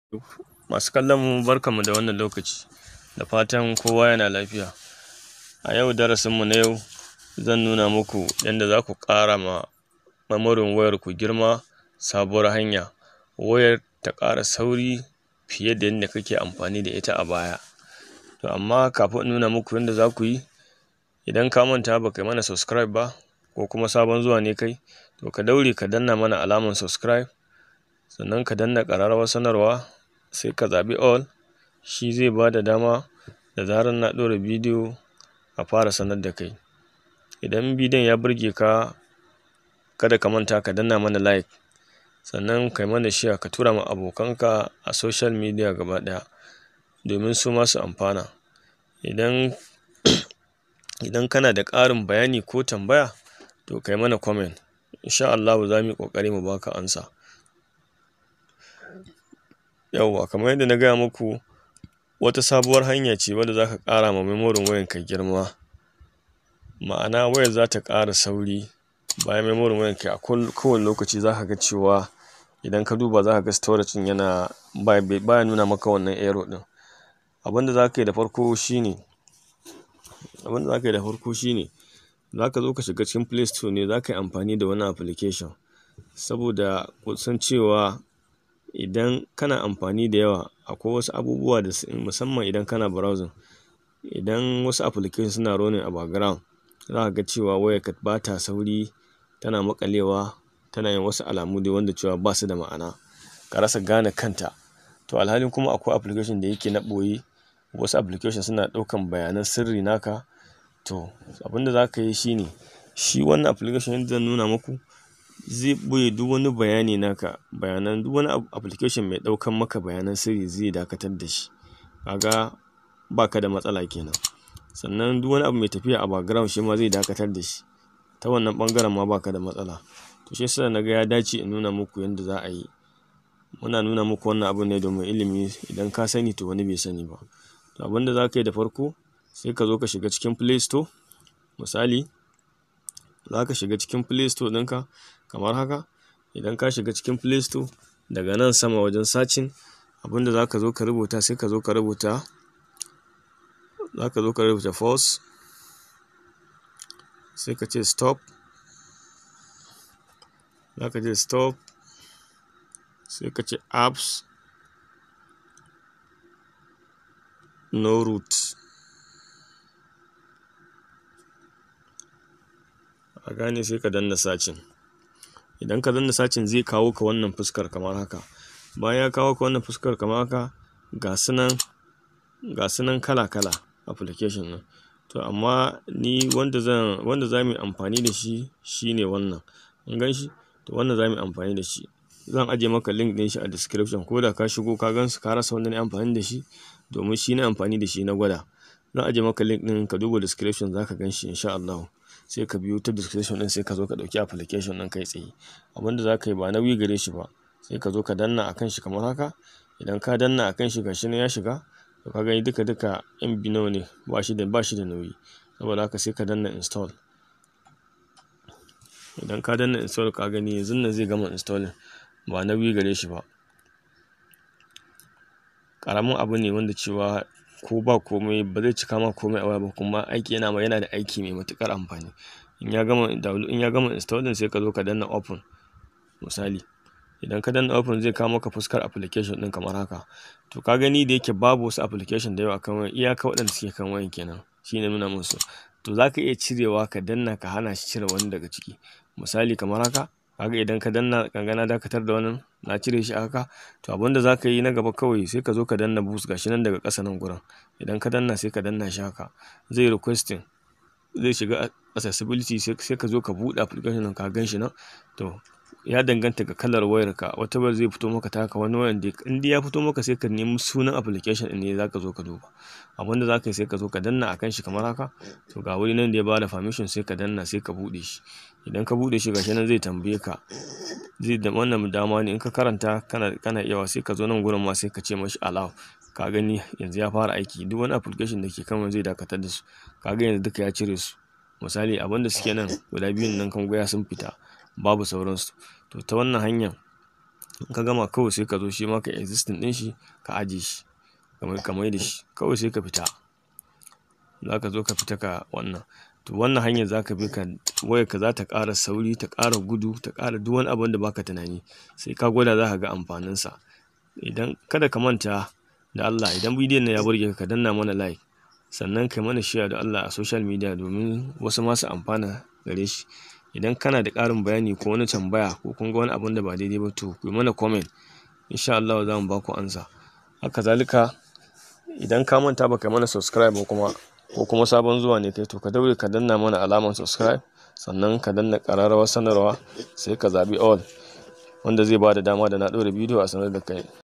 Masu kallon mu barkanmu da wannan lokaci, da fatan kowa yana lafiya. A yau darasin mu na yau zan nuna muku yanda za ku ƙara ma memorin wayar ku girma sabuwar hanya, wayar ta ƙara sauri fiye da yanda kake amfani da ita a baya. To amma kafin in nuna muku yanda za ku yi, idan ka manta ba kai mana subscribe ba ko kuma sabon zuwa ne kai, to ka daure ka danna mana alamar subscribe, sannan ka danna ƙararrawar sanarwa, sai ka zaɓi all, shi zai ba da dama da zarar na ɗora bidiyo a fara sanar da kai. Idan bidiyon ya burge ka, kada ka manta ka danna mana like, sannan kai mana share ka tura ma abokanka a social media gaba ɗaya domin su ma su amfana. Idan kana da ƙarin bayani ko tambaya, to kai mana comment. Insha Allahu za mu yi ƙoƙari mu baka amsa. Yawwa, kamar yadda na gaya muku, wata sabuwar hanya ce wadda za ka ƙara ma memorin wayan ka girma. Ma'ana wayar za ta ƙara sauri bayan memorin wayan ka a kowane lokaci za ka ga cewa idan ka duba za ka ga storage ɗin baya nuna maka wannan error ɗin. Abin da za ka yi da farko shine, za ka zo ka shiga cikin Play Store ne, za ka yi amfani da wani application, saboda ku san cewa idan kana amfani da yawa akwai wasu abubuwa da musamman idan kana browsing, idan wasu application suna running a background, za ka ga cewa wayarka ba ta sauri, tana maƙalewa, tana yin wasu alamu dai wanda cewa ba su da ma'ana, ka rasa gane kanta. To alhalin kuma akwai application da yake na ɓoye, wasu application suna ɗaukan bayanan sirri naka. To abin da za ka yi shine, shi wannan application yanda zan nuna muku, zai ɓoye duk wani bayani naka, duk wani application mai ɗaukan maka bayanan sirri zai dakatar da shi. Kaga ba ka da matsala kenan. Sannan duk wani abu mai tafiya a background shi ma zai dakatar da shi. Ta wannan ɓangaren ma ba ka da matsala. To shi yasa na ga ya dace in nuna muku yanda za a yi. Muna nuna muku wannan abun ne domin ilimi, idan ka sani to wani bai sani ba. To abin da za ka yi da farko, sai ka zo ka shiga cikin Play Store. Misali, za ka shiga cikin Play Store ɗinka kamar haka. Idan ka shiga cikin Play Store, daga nan sama wajen searching, abin da za ka zo ka rubuta, sai ka zo ka rubuta pause, sai ka ce stop, sai ka ce apps no root. A gane, sai ka danna searching. Idan ka danna searching zai kawo ka wannan fuskar kamar haka. Bayan ya kawo ka wannan fuskar kamar haka, ga su nan kala-kala application ɗin. To amma ni wanda za mu yi amfani da shi shine wannan. Kun gan shi? To wannan za mu yi amfani da shi. Zan ajiye maka link ɗin shi a description, ko da ka shigo ka gan su ka rasa wanda na yi amfani da shi, domin shi na amfani da shi na gwada. Zan ajiye maka link ɗin, ka duba description za ka gan shi insha Allahu. Sai ka biyo ta description ɗin, sai ka zo ka ɗauki application ɗin kai tsaye. Abin da za ka yi ba nauyi gare shi ba, sai ka zo ka danna a kan shi kamar haka. Idan ka danna a kan shi gashi nan ya shiga, to ka gani duka MB nawa ne, ba shi da nauyi. Saboda haka sai ka danna install. Idan ka danna install, ka gani yanzun nan zai gama installing, ba nauyi gare shi ba. Ƙaramin abu ne wanda cewa ko ba komai ba zai cika ma komai a waya ba, kuma yana da aiki mai matuƙar amfani. In ya gama installing, sai ka zo ka danna open. Misali, idan ka danna open zai kawo maka fuskar application ɗin kamar haka. To ka gani da yake babu wasu application da yawa a kan wayan, iyaka waɗanda suke kan wayan kenan, shi ne nuna musu. To za ka iya cirewa, ka danna ka hana shi cire wani daga ciki. Misali kamar haka, kaga idan ka danna ka ga na dakatar da wannan, na cire shi a haka. To abin da za ka yi na gaba kawai, sai ka zo ka danna boost gashi nan daga ƙasa nan gurin. Idan ka danna, sai ka danna shi haka. Zai requesting, zai shiga accessibility, sai ka zo ka buɗe application ɗin, ka gan shi nan. To ya danganta ga kalar wayarka, wata wayar zai fito maka ta haka, wani wayan dai in dai ya fito maka sai ka nemi sunan application ɗin ne za ka zo ka duba. Abin da za ka yi, sai ka zo ka danna a kan shi kamar haka. To ga wuri nan da ya ba da permission, sai ka danna, sai ka buɗe shi. Idan ka buɗe shi gashi nan zai tambaye ka, wannan dama ne in ka karanta kana iya wa, sai ka zo nan gurin ma sai ka ce mashi allow. Ka gani yanzu ya fara aiki, duk wani application da ke kan wayan zai dakatar da su. Ka ga yanzu duka ya cire su. Misali, abin da suke nan guda biyun nan kan goya sun fita, babu sauransu. To ta wannan hanyar in ka gama kawai sai ka zo shi ma ka existing ɗin shi ka ajiye shi ka mai da shi kawai sai ka fita. Za ka zo ka fita ka wannan. To wannan hanyar za ka bi wayarka za ta ƙara sauri, ta ƙara gudu, ta ƙara duk wani abun da baka tunani. Sai ka gwada za ka ga amfaninsa. Kada ka manta da Allah, idan bidiyon nan ya burge ka danna mana like, sannan kai mana share da Allah a social media domin wasu ma su amfana gare shi. Idan kana da ƙarin bayani ko wani tambaya ko kun ga wani abun da ba daidai ba, to ku yi mana comment. Insha Allah za mu ba ku amsa. Haka zalika idan ka manta ba kai mana subscribe ba ko kuma sabon zuwa ne kai, to ka daure ka danna mana alamar subscribe, sannan ka danna ƙararrawar sanarwa, sai ka zaɓi all, wanda zai ba da dama da na ɗora bidiyo a sanar da kai.